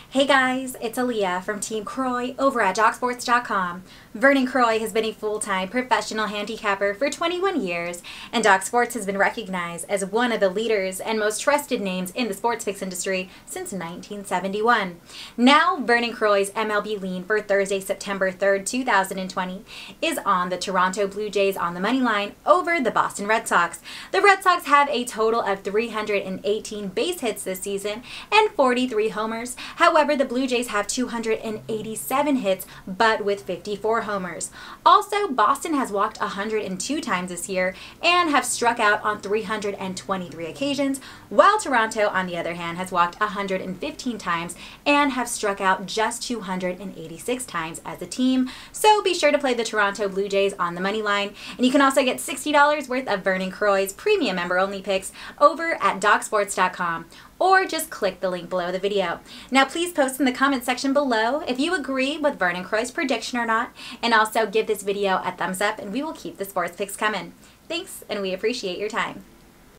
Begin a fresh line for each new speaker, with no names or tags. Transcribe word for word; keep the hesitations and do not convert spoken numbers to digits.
Hey guys, it's Aaliyah from Team Croy over at Doc Sports dot com. Vernon Croy has been a full-time professional handicapper for twenty-one years, and Doc Sports has been recognized as one of the leaders and most trusted names in the sports picks industry since nineteen seventy-one. Now, Vernon Croy's M L B lean for Thursday, September third, two thousand twenty is on the Toronto Blue Jays on the money line over the Boston Red Sox. The Red Sox have a total of three hundred eighteen base hits this season and forty-three homers. However, the Blue Jays have two hundred eighty-seven hits, but with fifty-four homers. Also, Boston has walked one hundred two times this year and have struck out on three hundred twenty-three occasions, while Toronto, on the other hand, has walked one hundred fifteen times and have struck out just two hundred eighty-six times as a team. So be sure to play the Toronto Blue Jays on the money line, and you can also get sixty dollars worth of Vernon Croy's premium member-only picks over at Doc Sports dot com. Or just click the link below the video. Now please post in the comment section below if you agree with Vernon Croy's prediction or not, and also give this video a thumbs up and we will keep the sports picks coming. Thanks, and we appreciate your time.